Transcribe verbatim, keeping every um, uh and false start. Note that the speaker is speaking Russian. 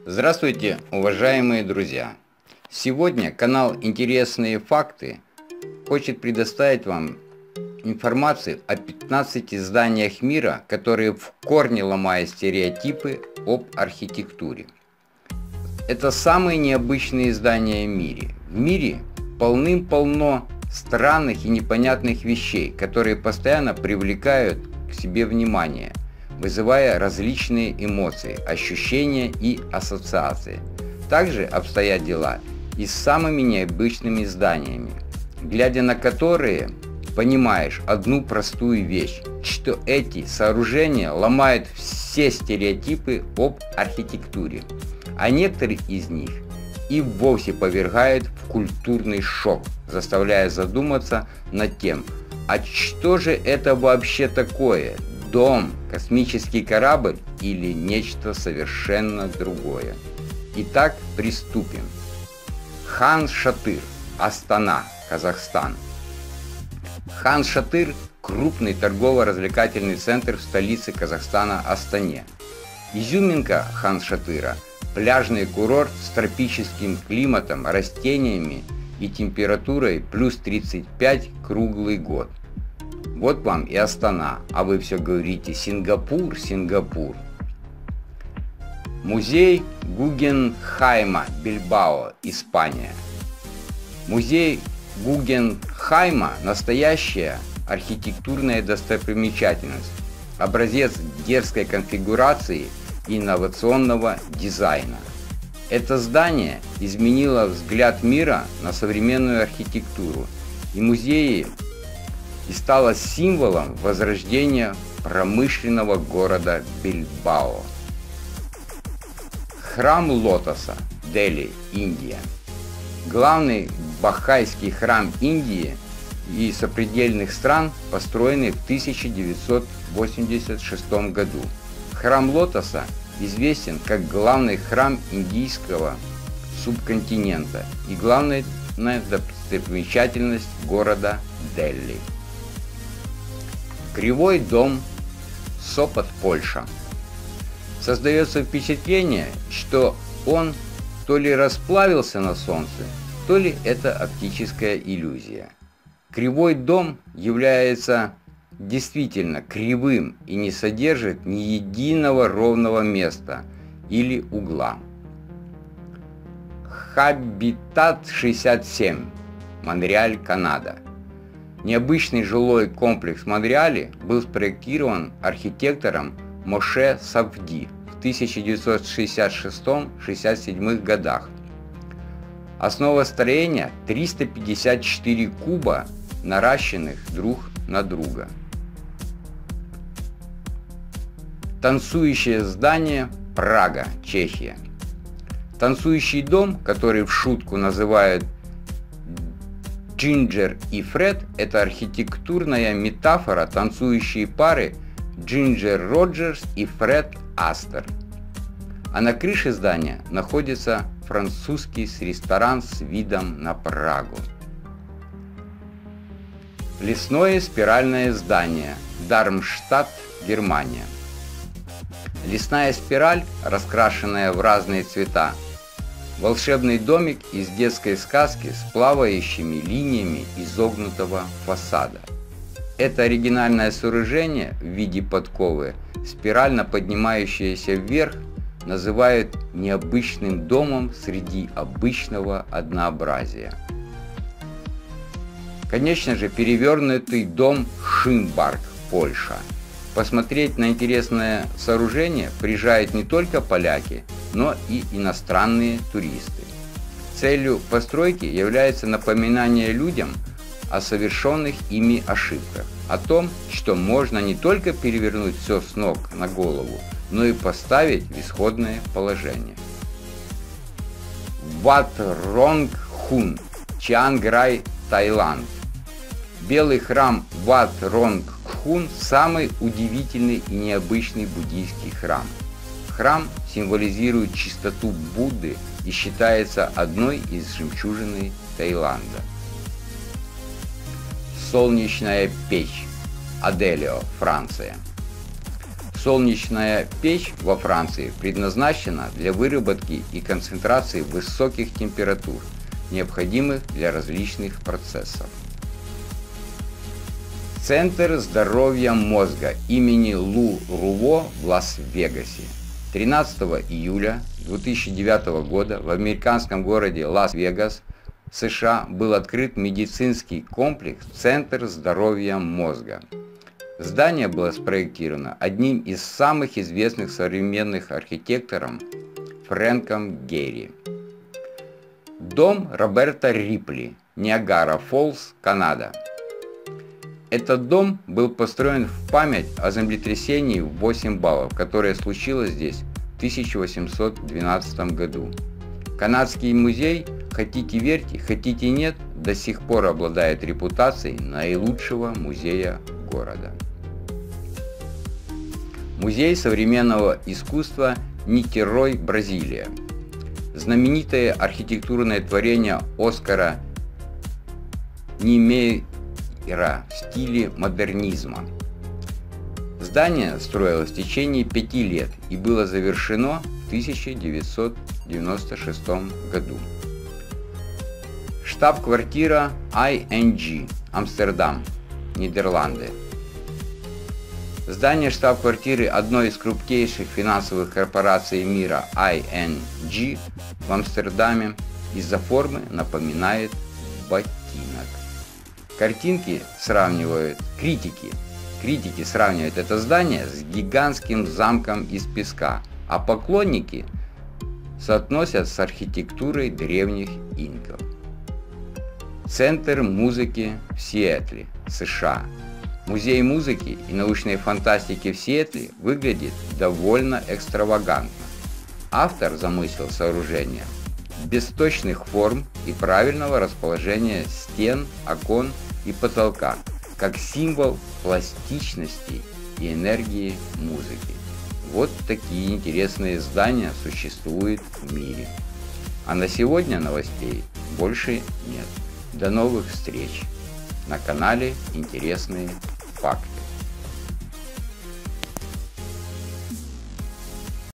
Здравствуйте, уважаемые друзья! Сегодня канал «Интересные факты» хочет предоставить вам информацию о пятнадцати зданиях мира, которые в корне ломают стереотипы об архитектуре. Это самые необычные здания в мире. В мире полным-полно странных и непонятных вещей, которые постоянно привлекают к себе внимание, вызывая различные эмоции, ощущения и ассоциации. Также обстоят дела и с самыми необычными зданиями, глядя на которые понимаешь одну простую вещь, что эти сооружения ломают все стереотипы об архитектуре, а некоторые из них и вовсе повергают в культурный шок, заставляя задуматься над тем, а что же это вообще такое? Дом, космический корабль или нечто совершенно другое? Итак, приступим. Хан-Шатыр, Астана, Казахстан. Хан-Шатыр – крупный торгово-развлекательный центр в столице Казахстана Астане. Изюминка Хан-Шатыра – пляжный курорт с тропическим климатом, растениями и температурой плюс тридцать пять круглый год. Вот вам и Астана, а вы все говорите Сингапур, Сингапур. Музей Гугенхайма, Бильбао, Испания. Музей Гугенхайма – настоящая архитектурная достопримечательность, образец дерзкой конфигурации и инновационного дизайна. Это здание изменило взгляд мира на современную архитектуру и музеи и стало символом возрождения промышленного города Бильбао. Храм Лотоса, Дели, Индия. Главный бахайский храм Индии и сопредельных стран, построенный в тысяча девятьсот восемьдесят шестом году. Храм Лотоса известен как главный храм индийского субконтинента и главная достопримечательность города Дели. Кривой дом, Сопот, Польша. Создается впечатление, что он то ли расплавился на солнце, то ли это оптическая иллюзия. Кривой дом является действительно кривым и не содержит ни единого ровного места или угла. Хабитат шестьдесят семь, Монреаль, Канада. Необычный жилой комплекс в Монреале был спроектирован архитектором Моше Сафди в тысяча девятьсот шестьдесят шестом — шестьдесят седьмом годах. Основа строения – триста пятьдесят четыре куба, наращенных друг на друга. Танцующее здание, Прага, Чехия. Танцующий дом, который в шутку называют Джинджер и Фред, это архитектурная метафора танцующей пары Джинджер Роджерс и Фред Астер. А на крыше здания находится французский ресторан с видом на Прагу. Лесное спиральное здание, Дармштадт, Германия. Лесная спираль, раскрашенная в разные цвета. Волшебный домик из детской сказки с плавающими линиями изогнутого фасада. Это оригинальное сооружение в виде подковы, спирально поднимающееся вверх, называют необычным домом среди обычного однообразия. Конечно же, перевернутый дом Шимбарк, Польша. Посмотреть на интересное сооружение приезжают не только поляки, но и иностранные туристы. Целью постройки является напоминание людям о совершенных ими ошибках, о том, что можно не только перевернуть все с ног на голову, но и поставить в исходное положение. Wat Rong Khun, Чианграй, Таиланд. Белый храм Wat Rong Khun – самый удивительный и необычный буддийский храм. Храм символизирует чистоту Будды и считается одной из жемчужин Таиланда. Солнечная печь, Аделио, Франция. Солнечная печь во Франции предназначена для выработки и концентрации высоких температур, необходимых для различных процессов. Центр здоровья мозга имени Лу Руво в Лас-Вегасе. тринадцатого июля две тысячи девятого года в американском городе Лас-Вегас, США, был открыт медицинский комплекс «Центр здоровья мозга». Здание было спроектировано одним из самых известных современных архитекторов Фрэнком Герри. Дом Роберта Рипли, Ниагара-Фоллс, Канада. Этот дом был построен в память о землетрясении в восемь баллов, которое случилось здесь в тысяча восемьсот двенадцатом году. Канадский музей, хотите верьте, хотите нет, до сих пор обладает репутацией наилучшего музея города. Музей современного искусства Нитерой, Бразилия. Знаменитое архитектурное творение Оскара Нимейра в стиле модернизма. Здание строилось в течение пяти лет и было завершено в тысяча девятьсот девяносто шестом году. Штаб-квартира ай эн джи, Амстердам, Нидерланды. Здание штаб-квартиры одной из крупнейших финансовых корпораций мира ай эн джи в Амстердаме из-за формы напоминает ботинок. Картинки сравнивают, критики, критики сравнивают это здание с гигантским замком из песка, а поклонники соотносят с архитектурой древних инков. Центр музыки в Сиэтле, США. Музей музыки и научной фантастики в Сиэтле выглядит довольно экстравагантно. Автор замыслил сооружение без точных форм и правильного расположения стен, окон и потолка, как символ пластичности и энергии музыки. Вот такие интересные здания существуют в мире. А на сегодня новостей больше нет. До новых встреч на канале Интересные факты.